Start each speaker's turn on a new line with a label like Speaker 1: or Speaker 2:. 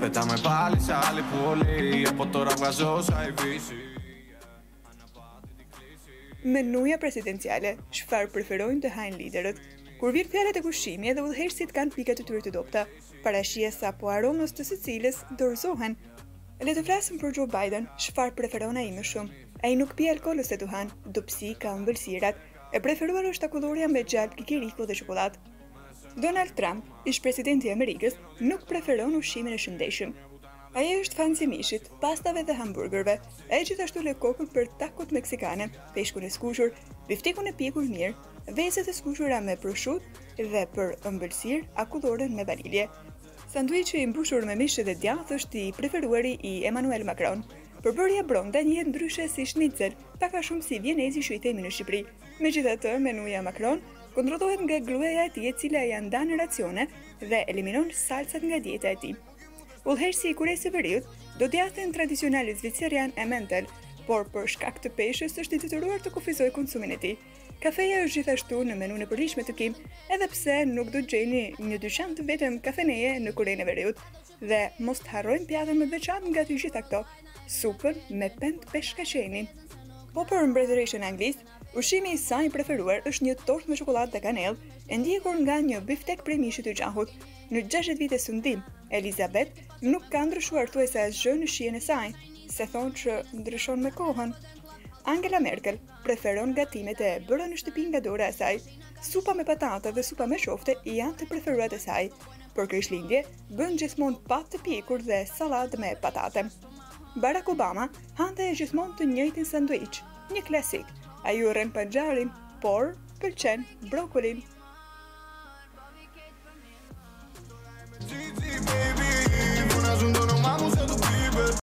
Speaker 1: Πετάμε πάλι σε άλλη πόλη. Από τώρα βγάζω σαν η φύση.
Speaker 2: Mënuja presidenciale, çfarë preferojnë të hajnë liderët? Kur vjen fjala tek ushqimi, edhe udhëheqësit kanë pikat e tyre të dobta, parashies apo aromës të secilës dorëzohen. Le të flasim për Joe Biden, çfarë preferon ai më shumë? Ai nuk pi alkool ose duhan, dobësi ka ëmbëlsirat, e preferuar është akullorja me gjalp, kikiriku dhe çokoladë. Donald Trump, ish presidenti i Amerikës, nuk preferon ushqimin e shëndetshëm. Ai është fan i mishit, pastave dhe hamburgerve, e gjithashtu le kokën për takot meksikane, peshkun e skuqur, biftekun e pjekur mirë, vezet e skuqura me prosciutto dhe për ëmbëlsirë akulloren me vanilje. Sanduiçi i mbushur me mish dhe djathtë është i preferuari i Emmanuel Macron. Përbërja bronda njihet ndryshe si schnitzel, pak a shumë si vienezi që i themi në Shqipëri. Megjithatë, menuja Macron kontrollohet nga gruaja e tij, e cila ja ndan në racione dhe eliminon salsat nga dieta e tij. Udhëheqësi i Koreas së Veriut do djathtin tradicional zvicerian Emmental, por për shkak të peshës është i detyruar të kufizojë konsumin e tij. Kafeja është gjithashtu në menun e përgjithshme të Kim, edhe pse nuk do gjeni një dyqan të vetëm kafeneje në Korenë e Veriut. Dhe mos të harrojmë pjatën më të veçantë nga të gjitha këto, supën me pend peshkaqeni. Po për mbretëreshën anglisë, ushqimi i saj i preferuar është një tortë me çokoladë dhe kanellë, e ndjekur nga një biftek prej mishit të gjahut. Në 60 vite sundim, Elizabeth nuk ka ndryshuar thuajse asgjë në shijen e saj, se thonë që ndryshon me kohën. Angela Merkel preferon gatimet e bëra në shtëpi nga dora e saj. Supa me patate dhe supa me qofte janë të preferuarat e saj. Për Krishtlindje bën gjithmonë patë të pjekur dhe sallatë me patate. Barack Obama hante gjithmonë të njëjtin sanduiç, një klasik. Ai urren panxharin, por pëlqen brokolin.